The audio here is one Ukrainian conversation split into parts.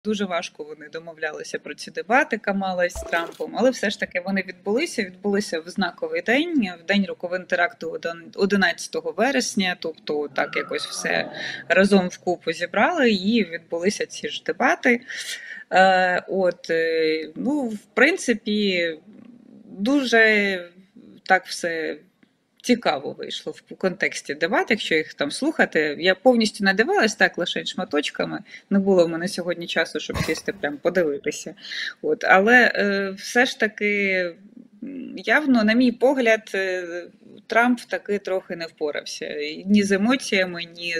Дуже важко вони домовлялися про ці дебати Камала з Трампом, але все ж таки вони відбулися в знаковий день, в день роковин теракту 11 вересня, тобто так якось все разом вкупу зібрали і відбулися ці ж дебати. В принципі, дуже так все цікаво вийшло в контексті дебат, якщо їх там слухати. Я повністю не дивилась, так, лише шматочками. Не було в мене сьогодні часу, щоб сісти прям подивитися. Але все ж таки, явно, на мій погляд, Трамп таки трохи не впорався. Ні з емоціями, ні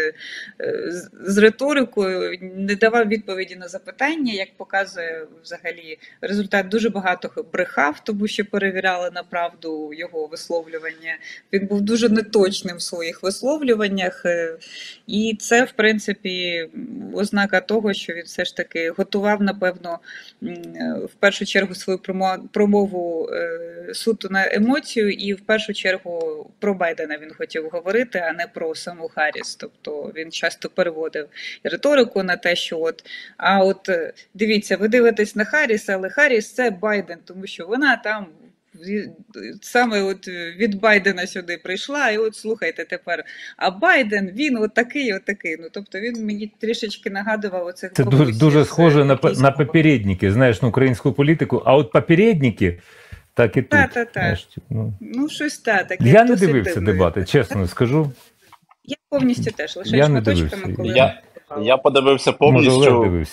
з риторикою, не давав відповіді на запитання, як показує взагалі результат. Дуже багато брехав, тому що перевіряли на правду його висловлювання. Він був дуже неточним в своїх висловлюваннях, і це, в принципі, ознака того, що він все ж таки готував, напевно, в першу чергу свою промову суто на емоцію, і в першу чергу про Байдена він хотів говорити, а не про саму Харріс. Тобто він часто переводив риторику на те, що дивіться, ви дивитесь на Харріс, але Харріс – це Байден, тому що вона там саме від Байдена сюди прийшла, і слухайте тепер, а Байден, він такий. Тобто він мені трішечки нагадував оцих... Це дуже схоже на попередники, знаєш, на українську політику, а от попередники так і тут. Щось таке. Я не дивився дебати, чесно скажу. Я повністю теж, лише шматочками, коли... Я подивився повністю.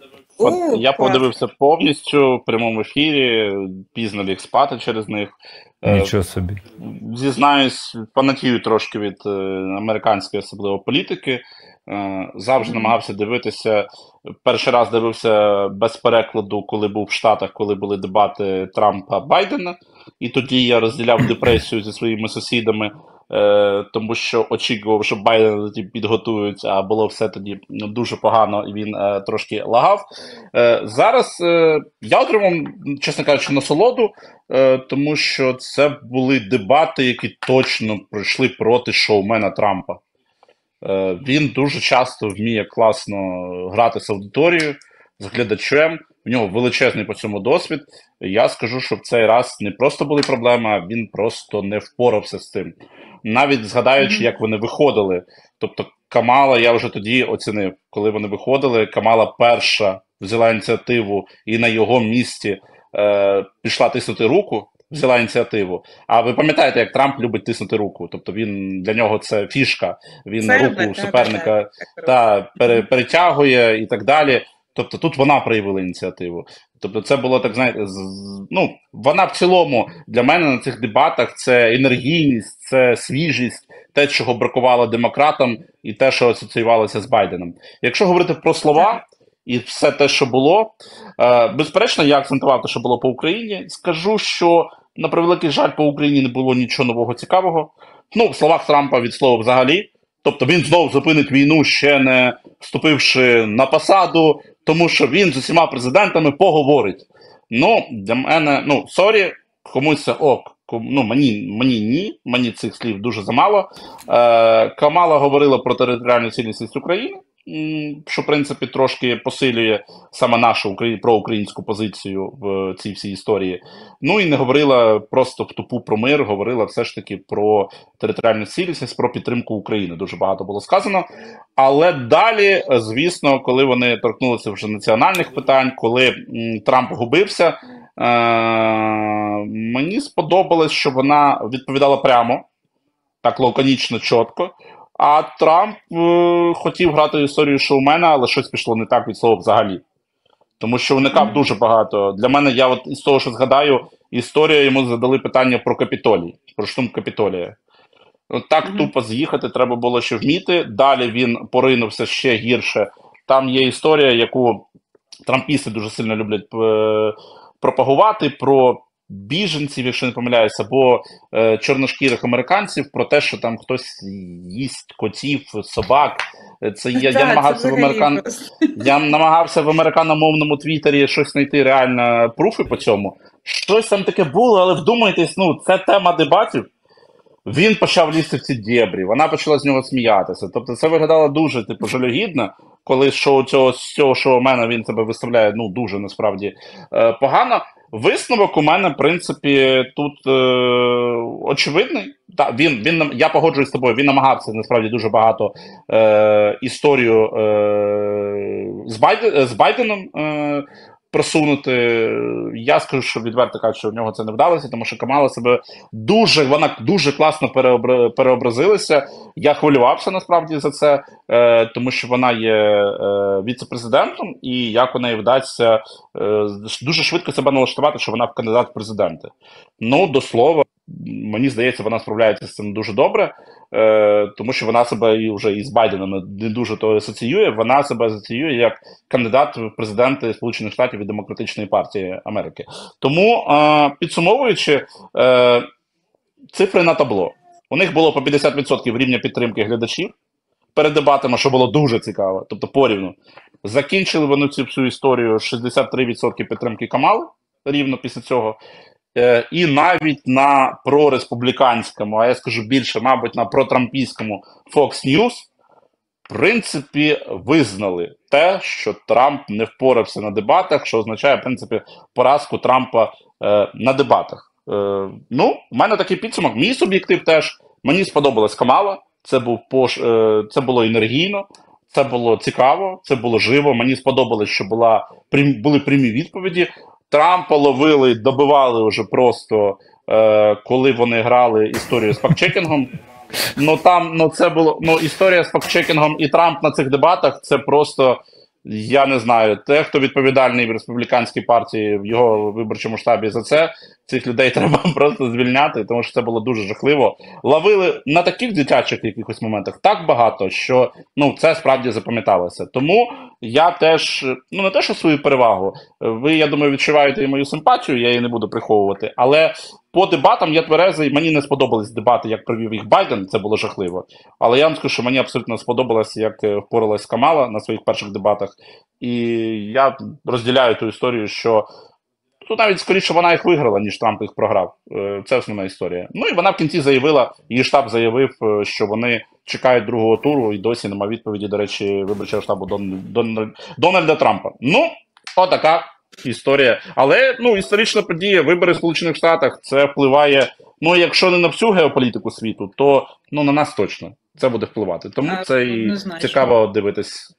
Я подивився повністю в прямому ефірі, пізно ліг спати через них. Нічого собі. Зізнаюсь, фанатію трошки від американської, особливо політики. Завжди намагався дивитися. Перший раз дивився без перекладу, коли був в Штатах, коли були дебати Трампа-Байдена. І тоді я розділяв депресію зі своїми сусідами, тому що очікував, що Байдена тоді підготують, а було все тоді дуже погано, і він трошки лагав. Зараз я отримав, чесно кажучи, насолоду, тому що це були дебати, які точно пройшли проти шоумена Трампа. Він дуже часто вміє класно грати з аудиторією, з глядачем, в нього величезний по цьому досвід. Я скажу, що в цей раз не просто були проблеми, а він просто не впорався з тим. Навіть згадаючи, як вони виходили. Тобто Камала я вже тоді оцінив, коли вони виходили, Камала перша взяла ініціативу і на його місці пішла тиснути руку, взяла ініціативу. А ви пам'ятаєте, як Трамп любить тиснути руку? Тобто для нього це фішка. Він руку суперника перетягує і так далі. Тобто тут вона проявила ініціативу. Тобто це було, так знаєте, вона в цілому для мене на цих дебатах це енергійність, це свіжість, те, чого бракувало демократам і те, що асоціювалося з Байденом. Якщо говорити про слова і все те, що було, безперечно, я акцентував те, що було по Україні. Скажу, що на превеликий жаль по Україні не було нічого нового цікавого. В словах Трампа від слова взагалі. Тобто він знову зупинить війну, ще не вступивши на посаду, тому що він з усіма президентами поговорить. Для мене, сорі, комусь це ок, мені ні, мені цих слів дуже замало. Камала говорила про територіальну цілісність України, що, в принципі, трошки посилює саме нашу проукраїнську позицію в цій всій історії. І не говорила просто в тупу про мир, говорила все ж таки про територіальну цілісність, про підтримку України. Дуже багато було сказано. Але далі, звісно, коли вони торкнулися вже національних питань, коли Трамп губився, мені сподобалось, що вона відповідала прямо, так лаконічно, чітко. А Трамп хотів грати історію шоумена, але щось пішло не так від слова взагалі. Тому що уникав дуже багато. Для мене, я із того, що згадаю, історія, йому задали питання про Капітолій, про штурм Капітолія. Так тупо з'їхати треба було ще вміти. Далі він поринувся ще гірше. Там є історія, яку трампісти дуже сильно люблять пропагувати, про біженців, якщо не помиляюся, або чорношкірих американців, про те, що там хтось їсть котів, собак. Це я намагався в американомовному твіттері щось знайти реально пруфи по цьому. Щось там таке було, але вдумайтесь, це тема дебатів. Він почав лізти в ці дєбрі, вона почала з нього сміятися. Тобто це виглядало дуже жалюгідно. коли з цього шоумена він себе виставляє, ну, дуже насправді погано. Висновок у мене, в принципі, тут очевидний. Я погоджуюсь з тобою, він намагався насправді дуже багато історію з Байденом просунути. Я скажу, що відверто кажу, що в нього це не вдалося, тому що Камала вона дуже класно переобразилася. Я хвилювався насправді за це, тому що вона є віце-президентом, і як у неї вдасться дуже швидко себе налаштувати, що вона кандидат в президенти. Ну, до слова, мені здається, вона справляється з цим дуже добре, тому що вона себе вже із Байденом не дуже то асоціює, вона себе асоціює як кандидат в президенти Сполучених Штатів від Демократичної партії Америки. Тому, підсумовуючи, цифри на табло. У них було по 50% рівня підтримки глядачів перед дебатами, що було дуже цікаво, тобто порівну. Закінчили вони цю всю історію 63% підтримки Камали рівно після цього. І навіть на прореспубліканському, а я скажу більше, мабуть, на протрампійському Fox News, в принципі, визнали те, що Трамп не впорався на дебатах, що означає, в принципі, поразку Трампа на дебатах. Ну, в мене такий підсумок. Мій суб'єктив теж. Мені сподобалась Камала, це було енергійно, це було цікаво, це було живо. Мені сподобалось, що були прямі відповіді. Трампа ловили, добивали вже просто, коли вони грали історію з фактчекінгом. Це було, історія з фактчекінгом і Трамп на цих дебатах, це просто, я не знаю, хто відповідальний в республіканській партії, в його виборчому штабі за це, цих людей треба просто звільняти, тому що це було дуже жахливо. Ловили на таких дитячих якихось моментах так багато, що, це справді запам'яталося. Тому я теж, не те, що свою перевагу, ви, я думаю, відчуваєте і мою симпатію, я її не буду приховувати, але по дебатам я тверезий, мені не сподобались дебати, як провів їх Байден, це було жахливо. Але я вам скажу, що мені абсолютно сподобалось, як впоралась Камала на своїх перших дебатах. І я розділяю ту історію, що тут навіть скоріше вона їх виграла, ніж Трамп їх програв. Це основна історія. Ну і вона в кінці заявила, її штаб заявив, що вони чекають другого туру, і досі нема відповіді, до речі, виборчого штабу Дональда Трампа. Отака історія. Але, історична подія, вибори в Сполучених Штатах, це впливає, якщо не на всю геополітику світу, то, на нас точно це буде впливати. Тому це і цікаво дивитись.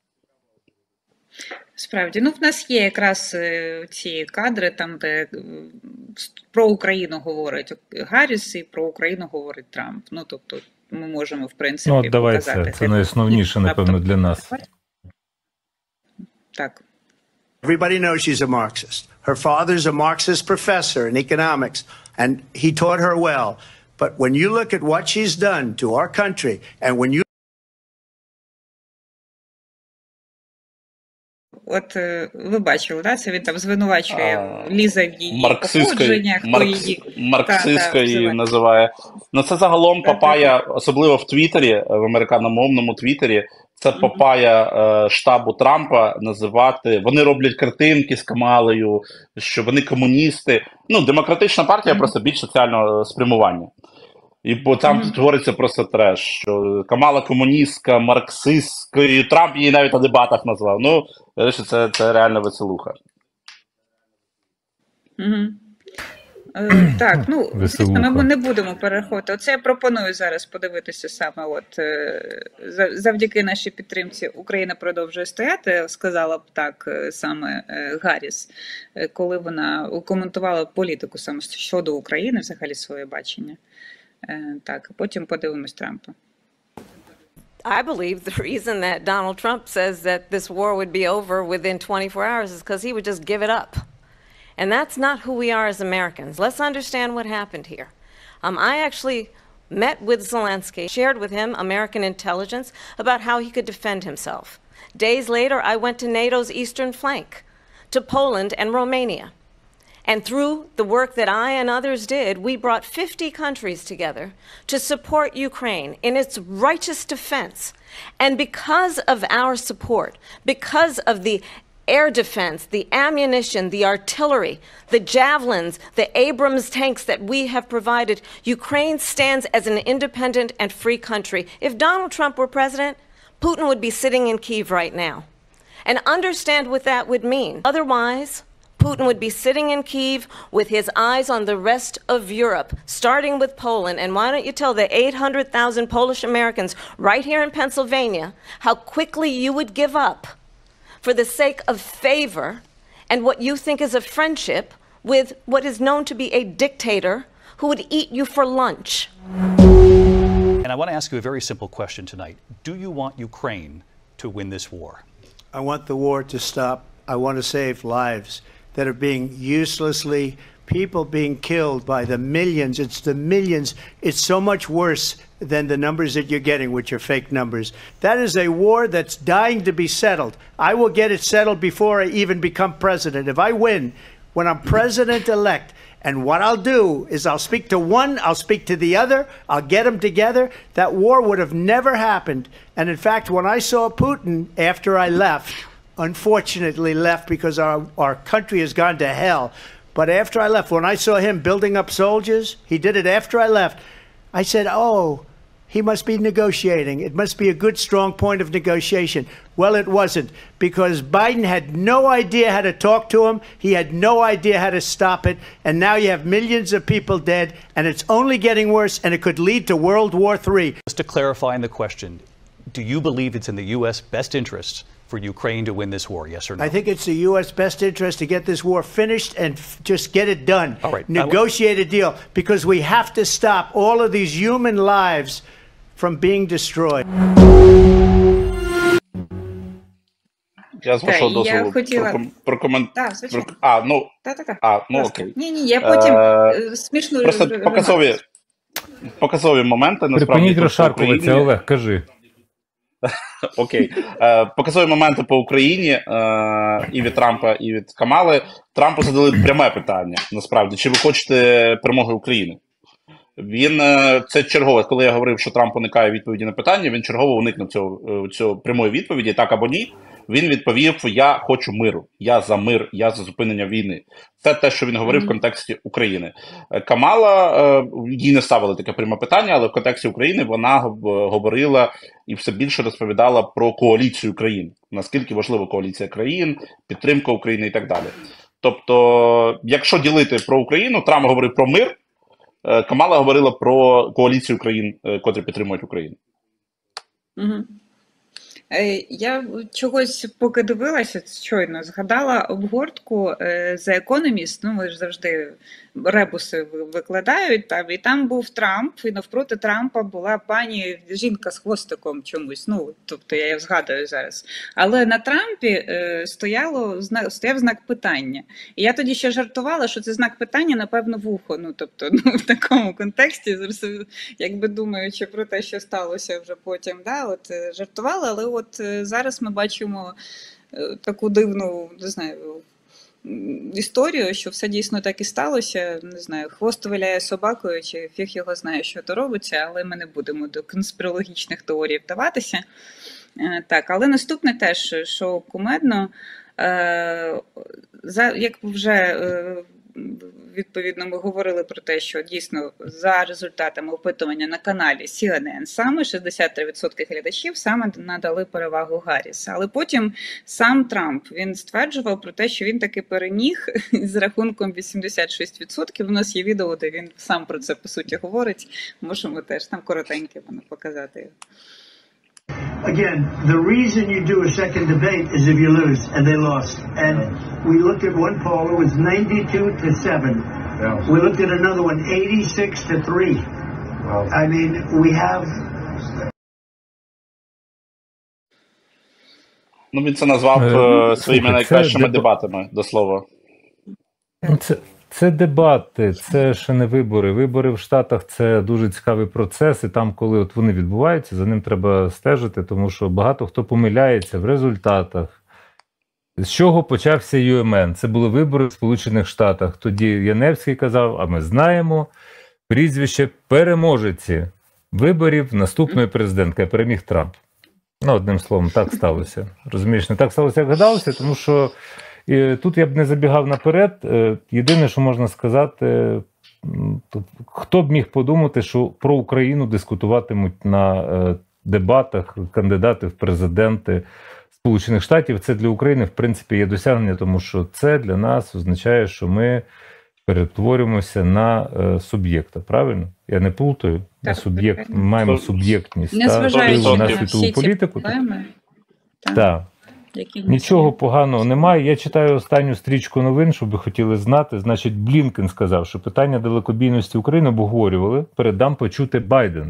Справді, в нас є якраз ці кадри, там, де про Україну говорить Гарріс і про Україну говорить Трамп. Тобто, ми можемо, в принципі, показати. Це найосновніше, напевно, для нас. Так. Everybody knows she's a Marxist. Her father's a Marxist professor in economics, and he taught her well. But when you look at what she's done to our country, and when you От ви бачили, да? Це він там звинувачує, лізе в її походження, хто її... Марксистська її називає. Це загалом папая, особливо в Твіттері, в американомовному Твіттері, це папая штабу Трампа називати, вони роблять картинки з Камалею, що вони комуністи. Демократична партія просто більш соціального спрямування. І там твориться просто треш, що Камала комуністка, марксистська, і Трамп її навіть на дебатах назвав. Це реально веселуха. Так, звісно, ми не будемо переходити. Оце я пропоную зараз подивитися саме, завдяки нашій підтримці Україна продовжує стояти, сказала б так саме Гарріс, коли вона коментувала політику саме щодо України, взагалі своє бачення. Так, потім подивимось Трампа. I believe the reason that Donald Trump says that this war would be over within 24 hours is because he would just give it up. And that's not who we are as Americans. Let's understand what happened here. I actually met with Zelensky, shared with him American intelligence about how he could defend himself. Days later, I went to NATO's eastern flank, to Poland and Romania. And through the work that I and others did, we brought 50 countries together to support Ukraine in its righteous defense. And because of our support, because of the air defense, the ammunition, the artillery, the javelins, the Abrams tanks that we have provided, Ukraine stands as an independent and free country. If Donald Trump were president, Putin would be sitting in Kyiv right now. And understand what that would mean. Otherwise, Putin would be sitting in Kyiv with his eyes on the rest of Europe, starting with Poland. And why don't you tell the 800,000 Polish Americans right here in Pennsylvania how quickly you would give up for the sake of favor and what you think is a friendship with what is known to be a dictator who would eat you for lunch. And I want to ask you a very simple question tonight. Do you want Ukraine to win this war? I want the war to stop. I want to save lives that are being uselessly, people being killed by the millions. It's the millions. It's so much worse than the numbers that you're getting, which are fake numbers. That is a war that's dying to be settled. I will get it settled before I even become president. If I win, when I'm president-elect, and what I'll do is I'll speak to one, I'll speak to the other, I'll get them together. That war would have never happened. And in fact, when I saw Putin after I left, unfortunately left because our country has gone to hell. But after I left, when I saw him building up soldiers, he did it after I left, I said, oh, he must be negotiating. It must be a good, strong point of negotiation. Well, it wasn't, because Biden had no idea how to talk to him. He had no idea how to stop it. And now you have millions of people dead, and it's only getting worse, and it could lead to World War III. Just to clarify in the question, do you believe it's in the U.S. best interest for Ukraine to win this war, yes or no? I think it's the U.S. best interest to get this war finished and just get it done. All right. Negotiate a deal, because we have to stop all of these human lives from being destroyed. Я з вашого я дозволу хотіла- прокоментую. Так, звичайно. Ну Просто. окей. Ні, я потім смішну Просто ремарку. показові моменти, насправді. Припиніть тут по розшаркуватися, Україні. Олег, кажи. Окей. Показові моменти по Україні і від Трампа, і від Камали. Трампу задали пряме питання, насправді, чи ви хочете перемоги України? Він, це чергове, коли я говорив, що Трамп уникає відповіді на питання, він чергово уникнув цього прямої відповіді, так або ні. Він відповів: я хочу миру, я за мир, я за зупинення війни. Це те, що він говорив в контексті України. Камала, їй не ставили таке пряме питання, але в контексті України вона говорила і все більше розповідала про коаліцію країн. Наскільки важлива коаліція країн, підтримка України і так далі. Тобто, якщо ділити про Україну, Трамп говорив про мир, Камала говорила про коаліцію країн, котрі підтримують Україну. Угу. Я чогось, поки дивилася, щойно згадала обгортку The Economist, ну ви ж завжди ребуси викладають, там, і там був Трамп, і навпроти Трампа була пані жінка з хвостиком чомусь, ну, тобто я її згадую зараз. Але на Трампі стояв знак питання. І я тоді ще жартувала, що це знак питання, напевно, в ухо, ну, тобто, ну, в такому контексті, якби думаючи про те, що сталося вже потім, да, от жартувала, але от зараз ми бачимо таку дивну, не знаю, історію, що все дійсно так і сталося. Не знаю, хвост виляє собакою, чи фіг його знає, що то робиться, але ми не будемо до конспірологічних теорій вдаватися. Так, але наступне теж, що кумедно, як вже відповідно ми говорили про те, що дійсно за результатами опитування на каналі CNN саме 63% глядачів саме надали перевагу Гарріс. Але потім сам Трамп, він стверджував про те, що він таки переміг з рахунком 86%. У нас є відео, де він сам про це по суті говорить. Можемо теж там коротеньке воно показати його. Again, the reason you do a second debate is if you lose, and they lost. And we looked at one poll, it was 92-7. We looked at another one, 86-3. I mean, we have... Ну, він це назвав своїми найкращими дебатами, до слова. Це дебати, це ще не вибори. Вибори в Штатах – це дуже цікавий процес, і там, коли от вони відбуваються, за ним треба стежити, тому що багато хто помиляється в результатах. З чого почався ЮМН? Це були вибори в Сполучених Штатах. Тоді Яневський казав, а ми знаємо прізвище переможеці виборів наступної президентки. Переміг Трамп. Ну, одним словом, так сталося. Розумієш, не так сталося, як гадалося, тому що і тут я б не забігав наперед. Єдине, що можна сказати, хто б міг подумати, що про Україну дискутуватимуть на дебатах кандидати в президенти Сполучених Штатів. Це для України, в принципі, є досягнення, тому що це для нас означає, що ми перетворюємося на суб'єкта, правильно? Я не плутаю. На суб'єкт. Ми маємо суб'єктність Незважаючи на на світову всі ці політику. проблеми. Так. Які Нічого поганого немає. Я читаю останню стрічку новин, щоб ви хотіли знати. Значить, Блінкен сказав, що питання далекобійності України обговорювали. Передам почути Байдену.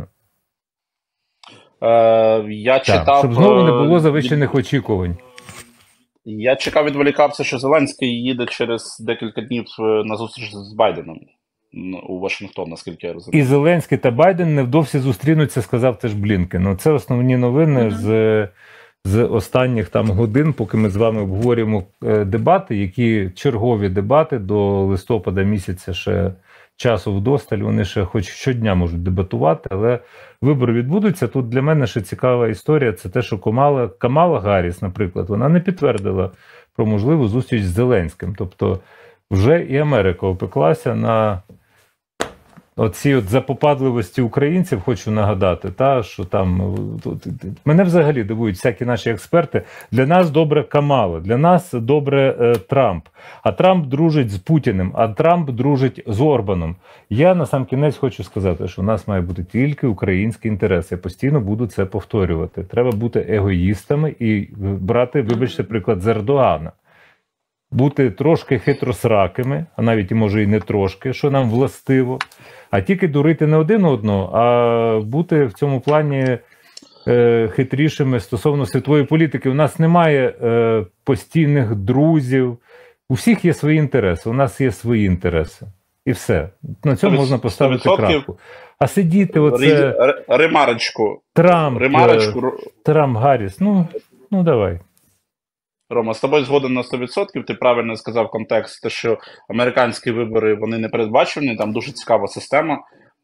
Я читав, щоб знову не було завищених очікувань. Я чекав, відволікався, що Зеленський їде через декілька днів на зустріч з Байденом у Вашингтон, наскільки я розумію. І Зеленський та Байден невдовзі зустрінуться, сказав теж Блінкен. Ну, це основні новини з останніх там годин, поки ми з вами обговорюємо дебати, які чергові дебати до листопада місяця ще часу вдосталь, вони ще хоч щодня можуть дебатувати, але вибори відбудуться. Тут для мене ще цікава історія, це те, що Камала Гарріс, наприклад, вона не підтвердила про можливу зустріч з Зеленським. Тобто вже і Америка опеклася на оці от запопадливості українців, хочу нагадати, що там мене взагалі дивують всякі наші експерти. Для нас добре Камала, для нас добре Трамп, а Трамп дружить з Путіним, а Трамп дружить з Орбаном. Я насамкінець хочу сказати, що у нас має бути тільки український інтерес. Я постійно буду це повторювати. Треба бути егоїстами і брати, вибачте, приклад з Ердогана. Бути трошки хитросракими, а навіть, може, і не трошки, що нам властиво, а тільки дурити не один одного, а бути в цьому плані хитрішими стосовно світової політики. У нас немає постійних друзів, у всіх є свої інтереси, у нас є свої інтереси. І все. На цьому можна поставити крапку. А сидіти оце... Ремарочку. Трамп, Гарріс, ну давай. Рома, з тобою згоден на 100%, ти правильно сказав контекст, те, що американські вибори, вони не передбачені, там дуже цікава система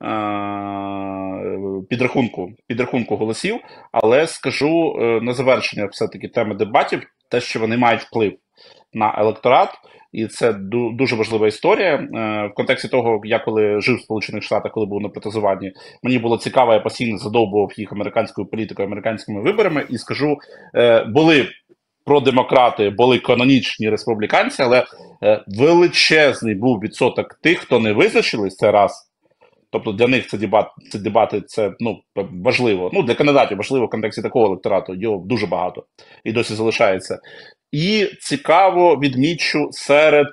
підрахунку голосів, але скажу на завершення все-таки теми дебатів, те, що вони мають вплив на електорат, і це дуже важлива історія. В контексті того, я коли жив в Сполучених Штатах, коли був на протезуванні, мені було цікаво, я постійно задовбував їх американською політикою, американськими виборами, і скажу, були продемократи, були канонічні республіканці, але величезний був відсоток тих, хто не визначились, це раз. Тобто для них ці дебати це важливо. Для кандидатів важливо в контексті такого електорату, його дуже багато і досі залишається. І цікаво відмічу серед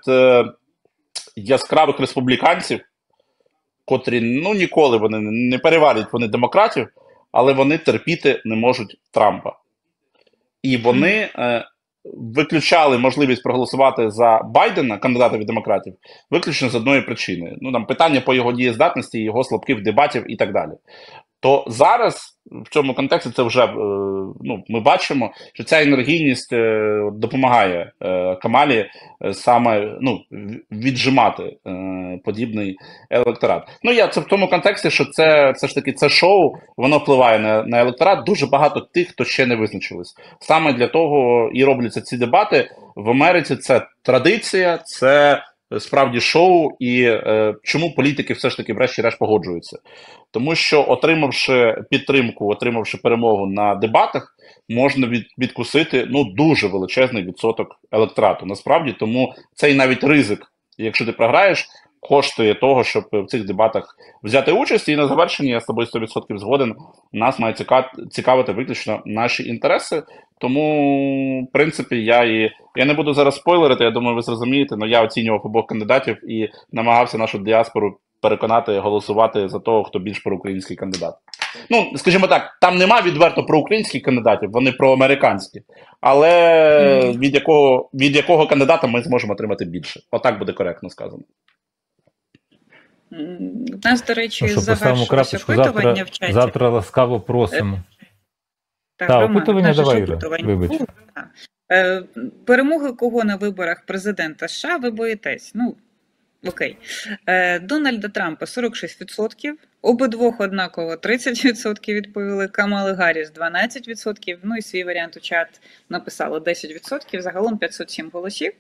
яскравих республіканців, котрі ніколи вони не переварять вони демократів, але вони терпіти не можуть Трампа. І вони виключали можливість проголосувати за Байдена, кандидата від демократів, виключно з одної причини. Там питання по його дієздатності, його слабких дебатів і так далі. То зараз в цьому контексті це вже ми бачимо, що ця енергійність допомагає Камалі саме віджимати подібний електорат. Це в тому контексті, що це все ж таки це шоу, воно впливає на електорат. Дуже багато тих, хто ще не визначились. Саме для того і робляться ці дебати. В Америці це традиція, це справді шоу, і чому політики все ж таки врешті-решт погоджуються? Тому що, отримавши підтримку, отримавши перемогу на дебатах, можна відкусити дуже величезний відсоток електорату. Насправді, тому цей навіть ризик, якщо ти програєш, коштує того, щоб в цих дебатах взяти участь. І на завершення, я з тобою 100% згоден, нас має цікавити виключно наші інтереси. Тому, в принципі, я не буду зараз спойлерити, я думаю, ви зрозумієте, але я оцінював обох кандидатів і намагався нашу діаспору переконати голосувати за того, хто більш проукраїнський кандидат. Скажімо так, там нема відверто проукраїнських кандидатів, вони проамериканські. Але від якого кандидата ми зможемо отримати більше. Отак буде коректно сказано. У нас, до речі, завершилось опитування в чаті. Завтра ласкаво просимо. Роман, опитування давай, Іра, вибач. Перемоги кого на виборах президента США ви боїтесь? Окей. Дональда Трампа 46%, обидвох однаково 30% відповіли, Камали Гарріс 12%, і свій варіант у чат написало 10%, загалом 507 голосів.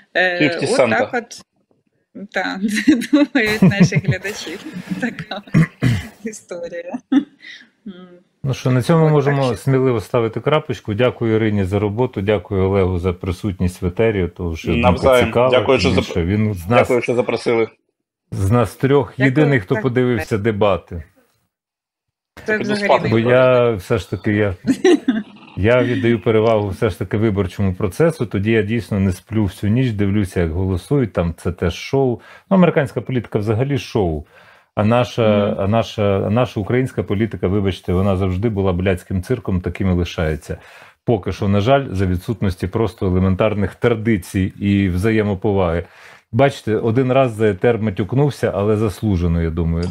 Так, думають наші глядачі. Така історія. Ну що, на цьому От, можемо так що- сміливо ставити крапочку. Дякую Ірині за роботу, дякую Олегу за присутність в етері, тому що думка Навзаєм. цікава. Дякую, що тим більше він Дякую, що запросили. з нас трьох Дякую. єдиний, хто Так. подивився дебати. Це Піду взагалі спати. Бо не я все ж таки я віддаю перевагу все ж таки виборчому процесу. Тоді я дійсно не сплю всю ніч, дивлюся, як голосують. Там це теж шоу. Ну, американська політика взагалі шоу. А наша українська політика, вибачте, вона завжди була блядським цирком, таким і лишається. Поки що, на жаль, за відсутності просто елементарних традицій і взаємоповаги. Бачите, один раз за етер матюкнувся, але заслужено, я думаю.